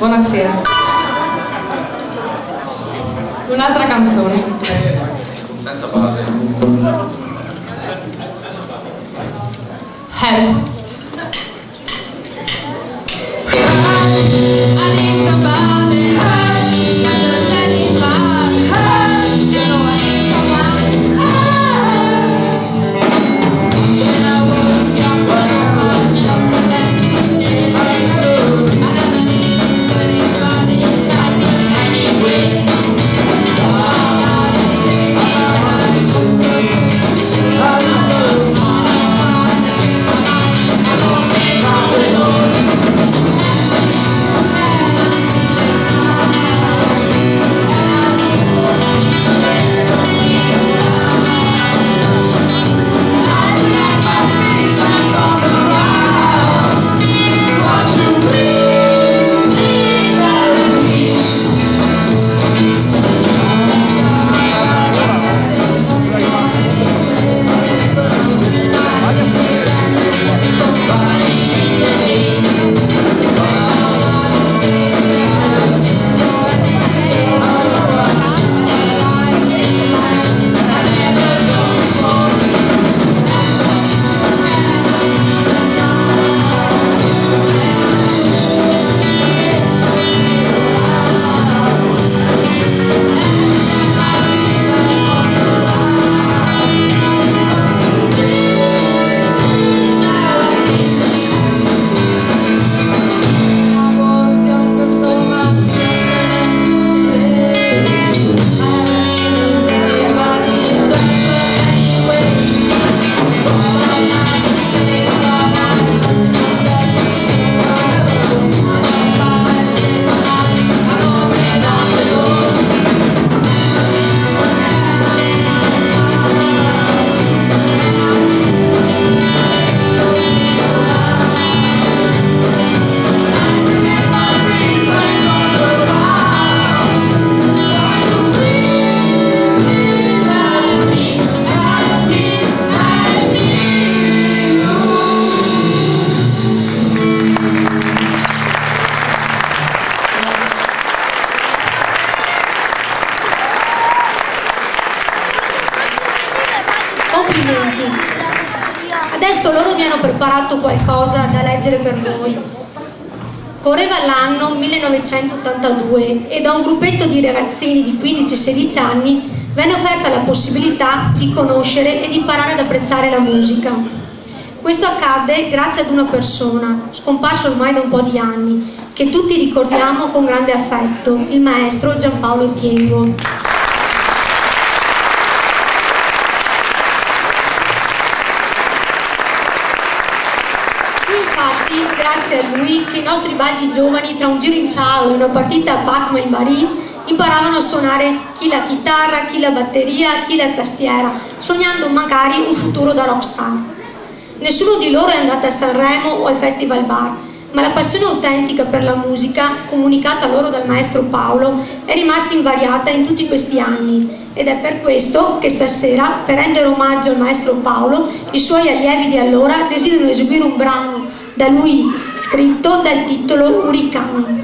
Buonasera. Un'altra canzone. Senza base. Help. I need somebody. Not just anybody. You know I need somebody. When I was young, so much younger than today, I never needed anybody inside me anyway. Adesso loro mi hanno preparato qualcosa da leggere per voi. Correva l'anno 1982 e da un gruppetto di ragazzini di 15-16 anni venne offerta la possibilità di conoscere ed imparare ad apprezzare la musica. Questo accadde grazie ad una persona, scomparso ormai da un po' di anni, che tutti ricordiamo con grande affetto, il maestro Giampaolo Tiengo. Grazie a lui che i nostri baldi giovani, tra un giro in ciao e una partita a Pac-Man Marie, imparavano a suonare chi la chitarra, chi la batteria, chi la tastiera, sognando magari un futuro da rockstar. Nessuno di loro è andato a Sanremo o al Festival Bar, ma la passione autentica per la musica, comunicata loro dal maestro Paolo, è rimasta invariata in tutti questi anni. Ed è per questo che stasera, per rendere omaggio al maestro Paolo, i suoi allievi di allora desiderano eseguire un brano da lui scritto dal titolo Uricano.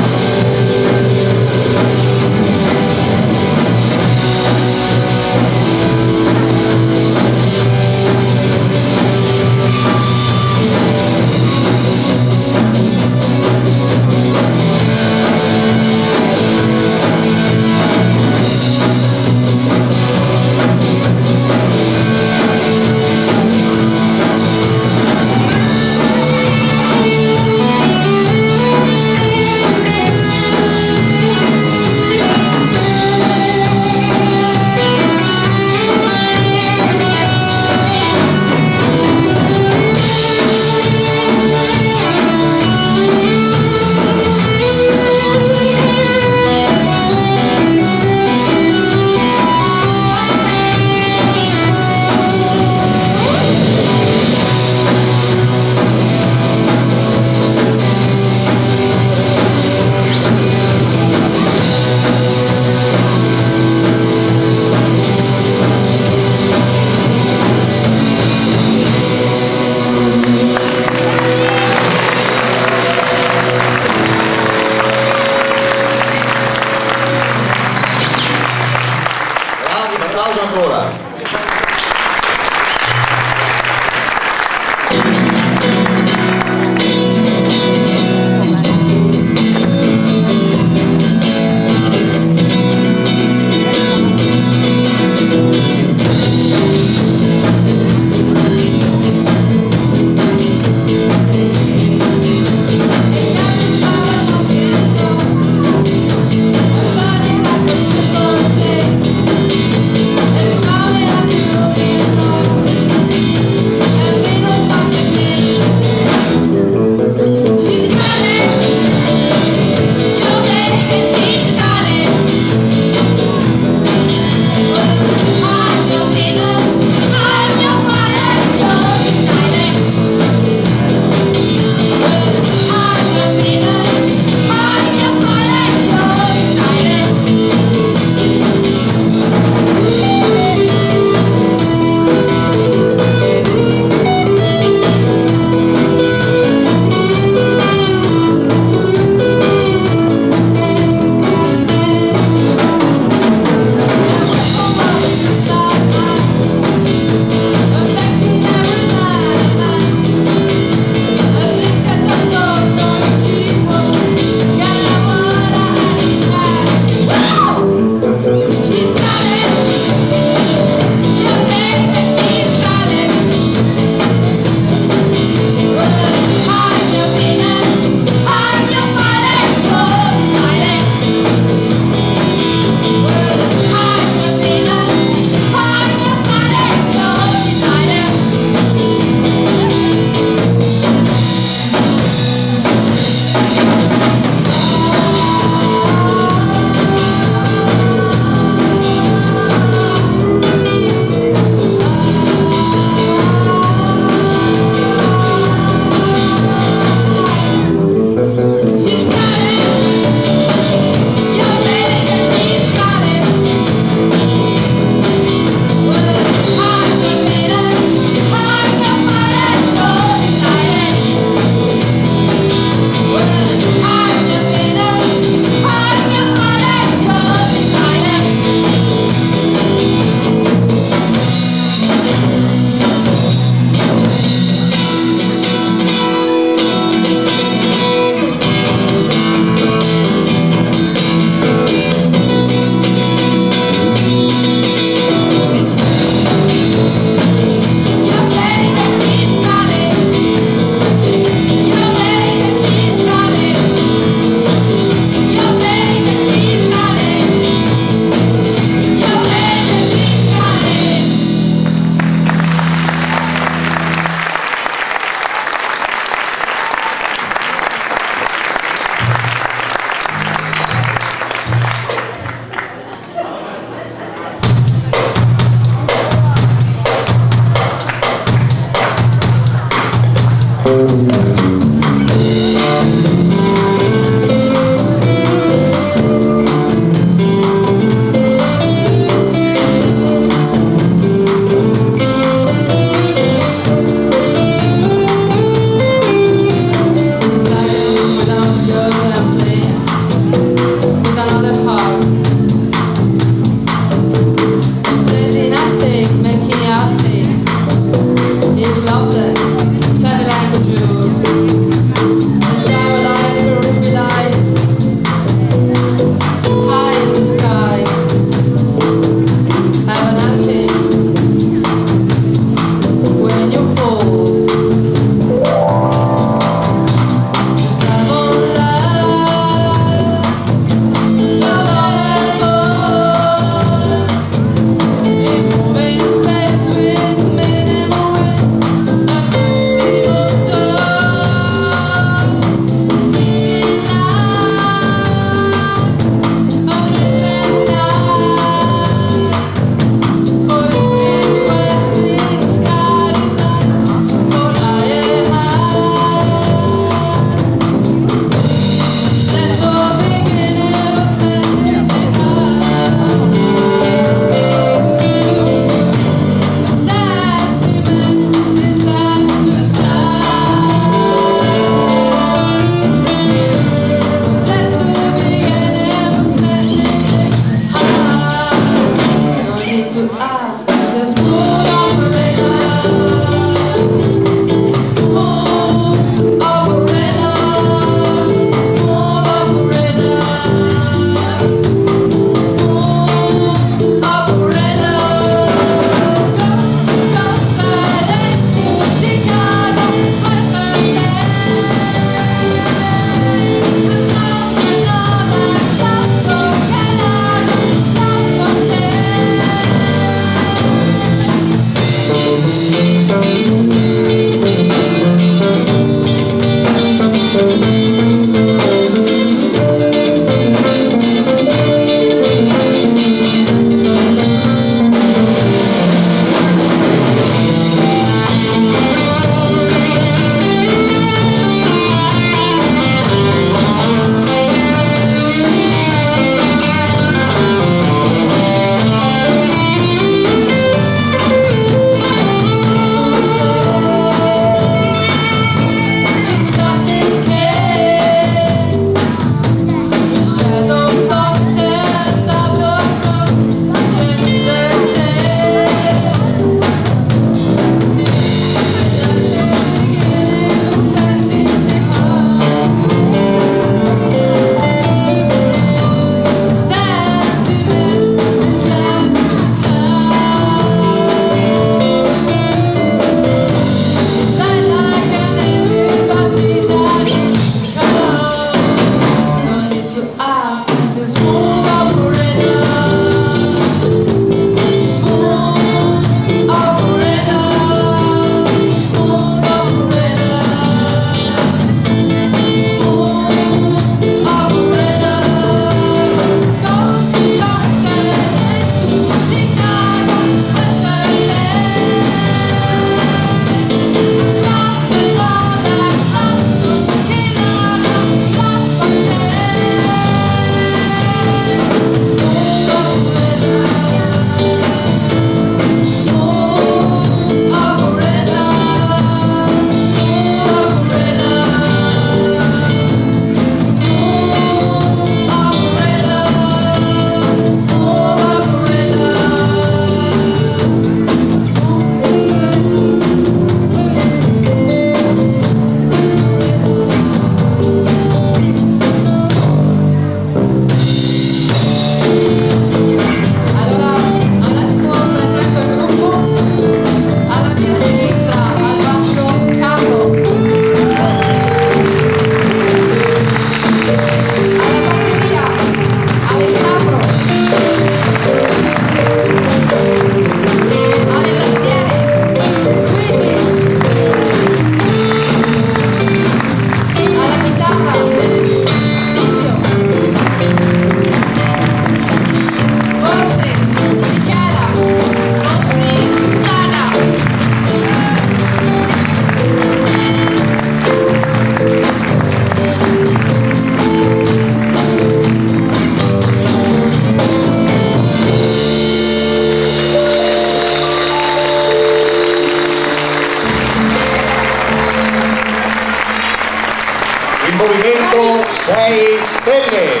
6 stelle.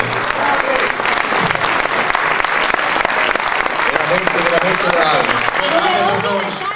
Veramente bravi. Doveroso lasciare